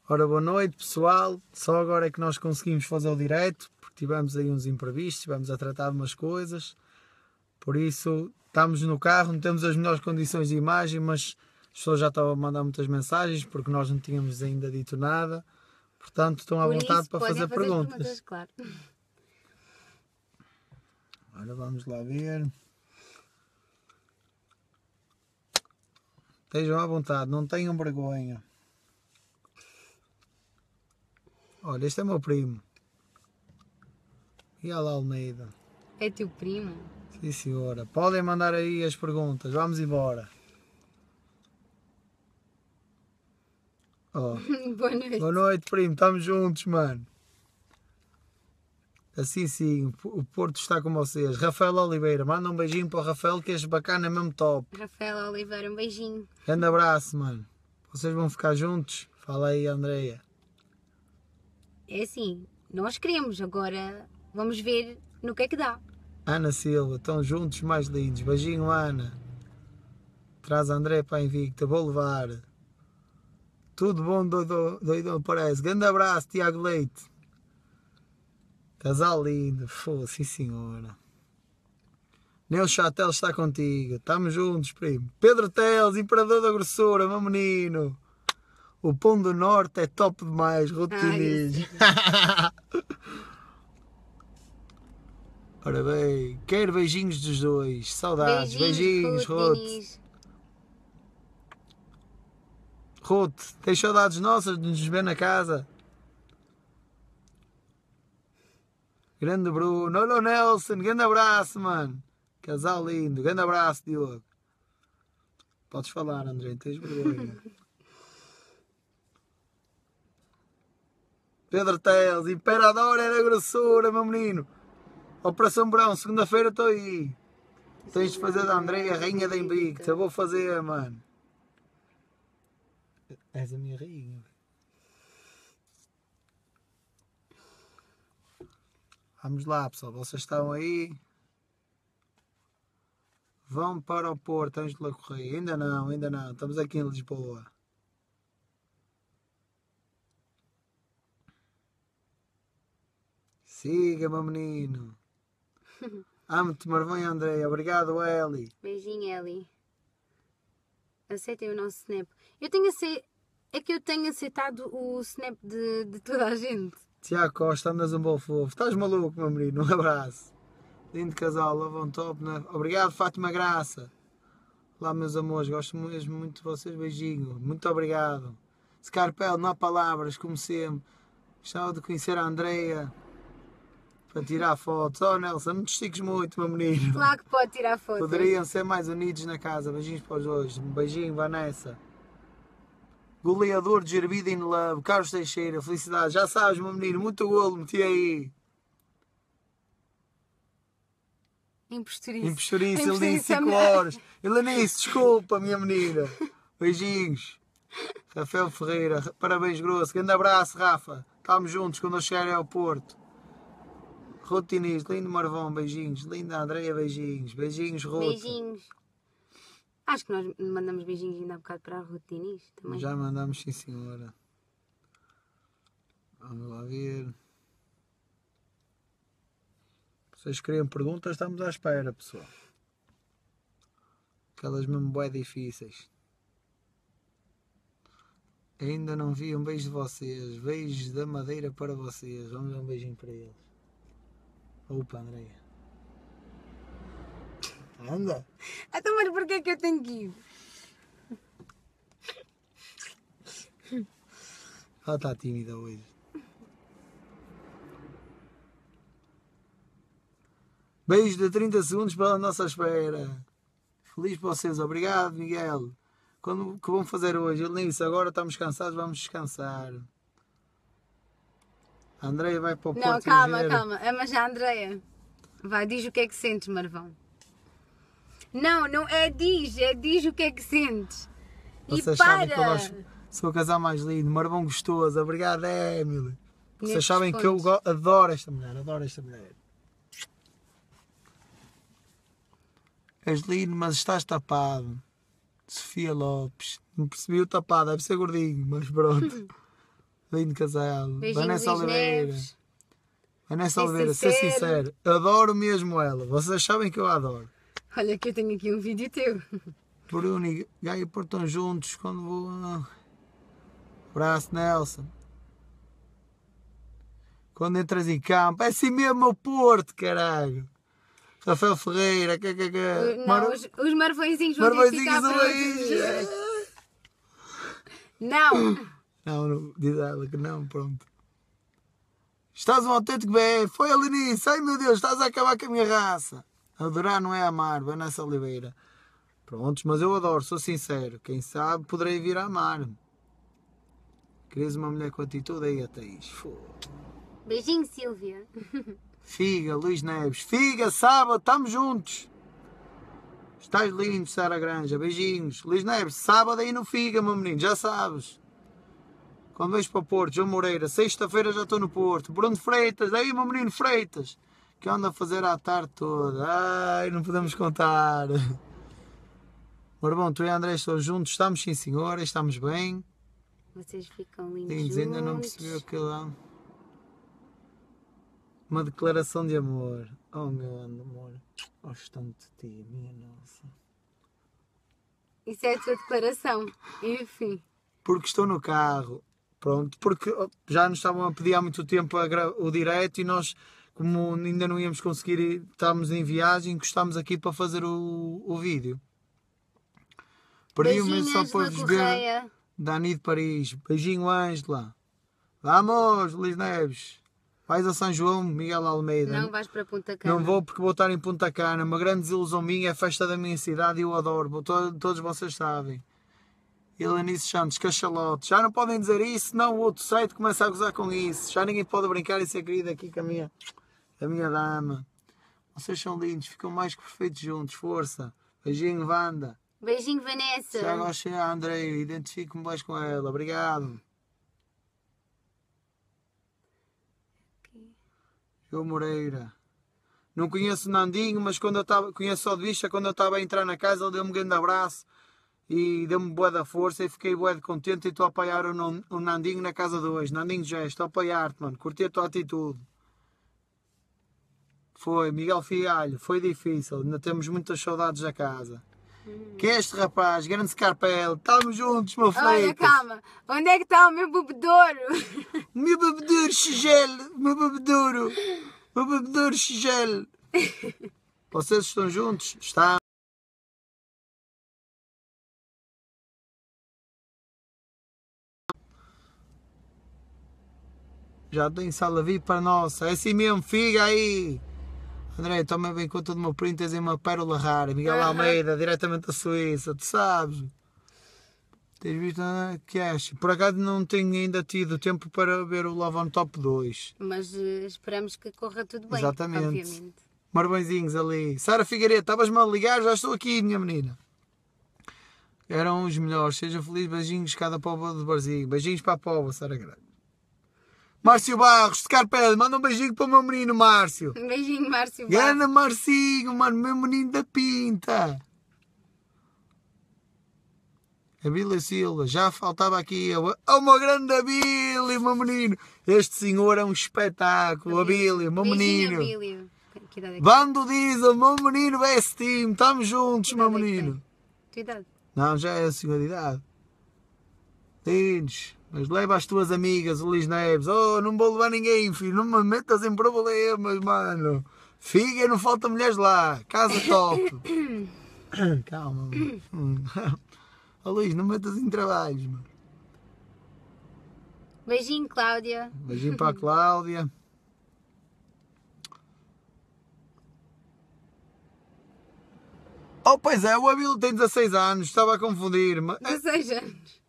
Ora, boa noite pessoal, só agora é que nós conseguimos fazer o direto, porque tivemos aí uns imprevistos, estivemos a tratar de umas coisas, por isso estamos no carro, não temos as melhores condições de imagem, mas as pessoas já estavam a mandar muitas mensagens, porque nós não tínhamos ainda dito nada, portanto estão à vontade para fazer perguntas. Claro. Ora, vamos lá ver. Estejam à vontade, não tenham vergonha. Olha, este é meu primo. E lá Almeida. É teu primo? Sim, senhora. Podem mandar aí as perguntas. Vamos embora. Oh. Boa noite. Boa noite, primo. Estamos juntos, mano. Assim sim, o Porto está com vocês. Rafael Oliveira, manda um beijinho para o Rafael, que és bacana, é mesmo top. Rafael Oliveira, um beijinho. Grande abraço, mano. Vocês vão ficar juntos? Fala aí, Andreia. É assim, nós queremos, agora vamos ver no que é que dá. Ana Silva, estão juntos mais lindos. Beijinho, Ana. Traz a André para a Invicta, vou levar. Tudo bom, doidão parece. Grande abraço, Tiago Leite. Casal lindo. Sim senhora. Nel Chatel está contigo. Estamos juntos, primo. Pedro Teles, Imperador da Grossura, meu menino. O Pão do Norte é top demais, rotinismo. Ora bem, quero beijinhos dos dois. Saudades. Beijinhos, Ruth. Ruth, tens saudades nossas de nos ver na casa? Grande Bruno. Olha o Nelson, grande abraço, mano. Casal lindo. Grande abraço, Diogo. Podes falar, André, tens vergonha. Pedro Teles, Imperador é da Grossura, meu menino. Operação Brão, segunda-feira estou aí. Tens de fazer da André a rainha da Invicta. Eu vou fazer, mano. És a minha rainha. Vamos lá, pessoal. Vocês estão aí. Vão para o Porto, Ângela Correia. Ainda não, ainda não. Estamos aqui em Lisboa. Siga, meu menino. Amo-te, Marvão e André. Obrigado, Eli. Beijinho, Eli. Aceitem o nosso snap. É que eu tenho aceitado o snap de toda a gente. Tiago Costa, andas um bom fofo. Estás maluco, meu menino? Um abraço. Lindo casal, lavam top, né? Obrigado, Fátima Graça. Olá, meus amores. Gosto mesmo muito de vocês. Beijinho. Muito obrigado. Scarpel, não há palavras, como sempre. Gostava de conhecer a Andreia. Para tirar fotos. Oh, Nelson, não te estiques muito, meu menino. Claro que pode tirar fotos. Poderiam ser mais unidos na casa. Beijinhos para os dois. Um beijinho, Vanessa. Goleador de Gerbida in Love. Carlos Teixeira, felicidade. Já sabes, meu menino, muito golo, meti aí. Impostorice, ele disse 5 horas. Helenice, desculpa, minha menina. Beijinhos. Rafael Ferreira, parabéns grosso. Grande abraço, Rafa. Estamos juntos quando eu chegar ao Porto. Rotinis, lindo Marvão, beijinhos. Linda Andreia, beijinhos. Beijinhos, Ruth. Beijinhos. Acho que nós mandamos beijinhos ainda há bocado para a Rotinis também. Já mandamos, sim senhora. Vamos lá ver. Vocês queriam perguntas? Estamos à espera, pessoal. Aquelas mesmo bué difíceis. Ainda não vi um beijo de vocês. Beijos da Madeira para vocês. Vamos dar um beijinho para eles. Opa, Andreia. Anda. Então, mas porquê é que eu tenho que ir? Ela está tímida hoje. Beijo de 30 segundos pela nossa espera. Feliz para vocês. Obrigado, Miguel. O que vão fazer hoje? Ele nem disse, agora estamos cansados, vamos descansar. A Andreia vai para o Porto. Não, calma. Mas a Andreia. Vai, diz o que é que sentes, Marvão. Não é diz o que é que sentes. Vocês sabem que eu sou o casal mais lindo. Marvão gostoso. Obrigado, Emily. Vocês sabem que eu adoro esta mulher. És lindo, mas estás tapado. Sofia Lopes. Não percebi o tapado, deve ser gordinho, mas pronto. Lindo casal. Beijinhos, Vanessa Luís Oliveira. Neves. Vanessa Ser Oliveira, ser sincero. sincero. Adoro mesmo ela. Vocês sabem que eu a adoro. Olha que eu tenho aqui um vídeo teu. Bruno e Gaia portam juntos quando vou. Abraço, Nelson. Quando entras em campo, é assim mesmo o Porto, caralho. Rafael Ferreira, Não, os marfõezinhos vão ter que ficar para outro dia. Não! Não, diz ela que não, pronto. Estás um autêntico BF. Foi ali nisso. Ai meu Deus, estás a acabar com a minha raça. Adorar não é amar, Vanessa Oliveira. Prontos, mas eu adoro, sou sincero. Quem sabe poderei vir a amar. Querias uma mulher com atitude aí a Thaís. Beijinho, Silvia. Figa, Luís Neves. Figa, sábado, estamos juntos. Estás lindo, Sara Granja. Beijinhos. Luís Neves, sábado aí no Figa, meu menino, já sabes. Quando vais para o Porto, João Moreira, sexta-feira já estou no Porto. Bruno Freitas, aí meu menino Freitas. Que anda a fazer à tarde toda. Ai, não podemos contar. Marvão, tu e André estão juntos, estamos sim senhora, estamos bem. Vocês ficam lindos Lindos, juntos. ainda não percebeu aquilo lá. Uma declaração de amor. Oh meu amor, gosto tanto de ti, minha nossa. Isso é a tua declaração. Enfim. Porque estou no carro, pronto, porque já nos estavam a pedir há muito tempo o direto e nós, como ainda não íamos conseguir ir, estávamos em viagem, encostámos aqui para fazer o vídeo. Perdi o mês só Beijinhos, para Ângela vos ver. Correia. Dani de Paris, beijinho Ângela. Vamos, Luís Neves. Vais a São João, Miguel Almeida. Não vais para Punta Cana. Não vou porque vou estar em Punta Cana. Uma grande desilusão minha, é a festa da minha cidade e eu adoro. Todos vocês sabem. Helenice Santos, cachalote. Já não podem dizer isso, senão o outro site começa a gozar com isso. Já ninguém pode brincar e ser querido aqui com a minha dama. Vocês são lindos, ficam mais que perfeitos juntos. Força. Beijinho, Wanda. Beijinho, Vanessa. Já gostei a Andrei, identifico-me mais com ela. Obrigado. João Moreira. Não conheço o Nandinho, mas quando eu estava, conheço só de vista, quando eu estava a entrar na casa, ele deu-me um grande abraço e deu-me bué da força e fiquei bué de contente e estou a apoiar o Nandinho na casa de hoje. Nandinho já estou a apoiar-te, mano. Curti a tua atitude. Foi, Miguel Fialho, foi difícil, ainda temos muitas saudades da casa. Que é este rapaz, grande Scarpel, estamos juntos, meu filho. Olha, calma. Onde é que está o meu bebedouro? O meu bebedouro Xigel, o meu bebedouro Xigel. Vocês estão juntos? Está. Já tem sala VIP para nós, é assim mesmo, figa aí. André, toma bem conta do meu print, tens aí uma pérola rara. Miguel Almeida, diretamente da Suíça, tu sabes. Tens visto que acha? Por acaso não tenho ainda tido tempo para ver o Love on Top 2. Mas esperamos que corra tudo bem. Exatamente. Obviamente. Marmãozinhos ali. Sara Figueiredo, estavas-me a ligar, já estou aqui, minha menina. Eram os melhores, seja feliz, beijinhos cada povo de Barzinho. Beijinhos para a povo, Sara Grande. Márcio Barros, de Carpel, manda um beijinho para o meu menino Márcio. Um beijinho, Márcio. Grande Marcinho, mano, meu menino da pinta. A Bíblia Silva, já faltava aqui uma grande Abílio, meu menino. Este senhor é um espetáculo, Abílio, meu menino. Abílio. Que idade é que Bando Diesel, meu menino best team, estamos juntos, meu idade é que menino. tem? Que idade? Não, já é a senhora de idade. Lindos. Mas leva as tuas amigas, o Luís Neves. Oh, não vou levar ninguém, filho. Não me metas em problemas, mano. Figa, não falta mulheres lá. Casa top. Calma, mano. Oh, Luís, não metas em trabalhos, mano. Beijinho, Cláudia. Beijinho para a Cláudia. Oh, pois é, o Abílio tem 16 anos. Estava a confundir. 16 anos.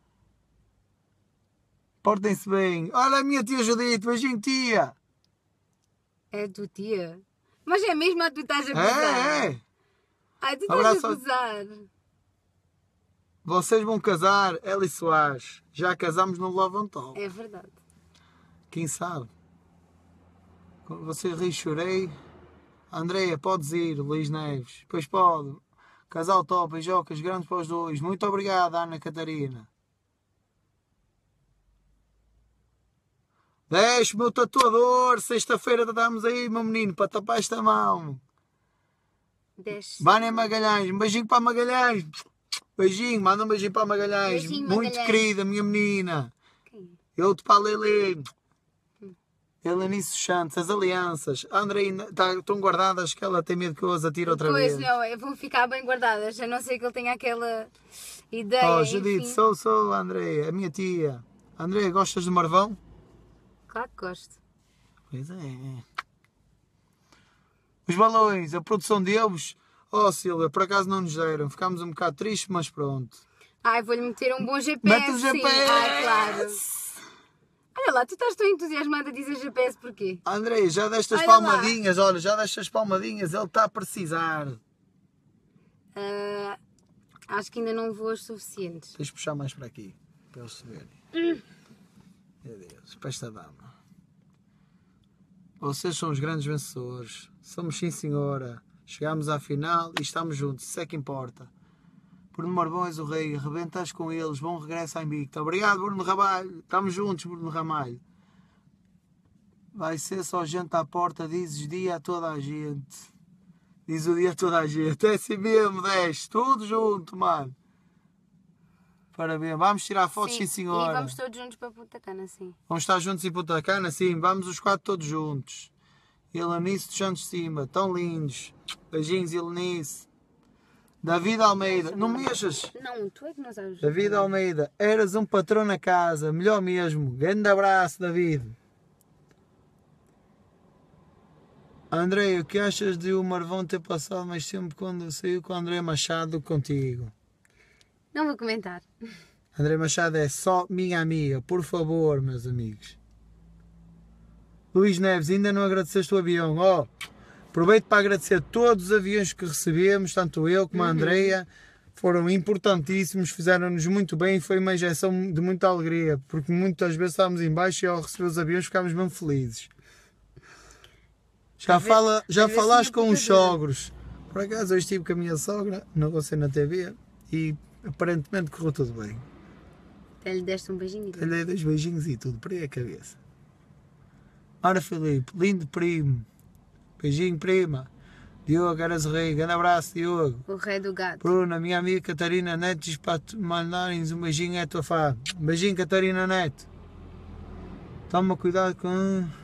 Portem-se bem. Olha a minha tia Judite. Beijinho, tia. É a tua tia? Mas é mesmo a tu estás a gozar? É. Ai, tu Abraço. estás a gozar. Vocês vão casar, Eli Soares. Já casamos no Love on Top. É verdade. Quem sabe? Quando você ri, chorei. Andréia, podes ir. Luís Neves. Pois pode. Casal top, beijocas grandes para os dois. Muito obrigado, Ana Catarina. Deixa o meu tatuador. Sexta-feira damos aí, meu menino, para tapar esta mão. Desce. Vânia Magalhães. Um beijinho para a Magalhães. Beijinho, manda um beijinho para a Magalhães. Beijinho, Muito Magalhães. querida, minha menina. Quem Eu te para a Lele. Helenice Santos, as alianças. A André estão guardadas que ela tem medo que eu as atire outra Pois, vez. não, vão ficar bem guardadas, a não ser que ele tenha aquela ideia, Oh, Judite, enfim. sou a André, a minha tia. André, gostas de Marvão? Claro que gosto. Pois é. Os balões, a produção deles. Oh, Silvia, por acaso não nos deram. Ficámos um bocado tristes, mas pronto. Ai, vou-lhe meter um bom GPS. Mete o sim. GPS! Ai, claro. Olha lá, tu estás tão entusiasmada a dizer GPS porquê? André, já destas Olha palmadinhas, olha, já destas palmadinhas, ele está a precisar. Acho que ainda não vou as suficientes. Tens de puxar mais para aqui, para eles se verem. Meu Deus, para esta dama. Vocês são os grandes vencedores. Somos sim, senhora. Chegámos à final e estamos juntos, isso é que importa. Bruno Marvões, o rei, arrebentas com eles, bom regresso à invicta. Obrigado, Bruno Ramalho. Estamos juntos, Bruno Ramalho. Vai ser só gente à porta, dizes dia a toda a gente. Diz o dia a toda a gente. É assim mesmo, 10. Tudo junto, mano. Parabéns. Vamos tirar fotos, sim, senhora. E vamos todos juntos para Punta Cana, sim. Vamos estar juntos em Punta Cana, sim. Vamos os 4 todos juntos. Helenice dos Santos de Cima, tão lindos. Beijinhos, Helenice. David Almeida, não mexas. Não, tu é que não sabes. David Almeida, eras um patrão na casa, melhor mesmo. Grande abraço, David. André, o que achas de o Marvão ter passado mais tempo quando saiu com o André Machado contigo? Não vou comentar. André Machado é só minha amiga, por favor, meus amigos. Luís Neves, ainda não agradeceste o avião. Oh, aproveito para agradecer todos os aviões que recebemos, tanto eu como a Andreia. Foram importantíssimos, fizeram-nos muito bem e foi uma injeção de muita alegria, porque muitas vezes estávamos em baixo e ao receber os aviões ficámos mesmo felizes. Já falaste com os sogros. Por acaso hoje estive com a minha sogra, não vou ser na TV, e aparentemente correu tudo bem. Até lhe deste um beijinho. Eu lhe dei 2 beijinhos e tudo, por aí a cabeça. Ora Filipe, lindo primo. Beijinho, prima. Diogo, eras o rei. Grande abraço, Diogo. O rei do gado. Bruna, minha amiga Catarina Neto, diz para te mandarem um beijinho à tua fã. Um beijinho, Catarina Neto. Toma cuidado com...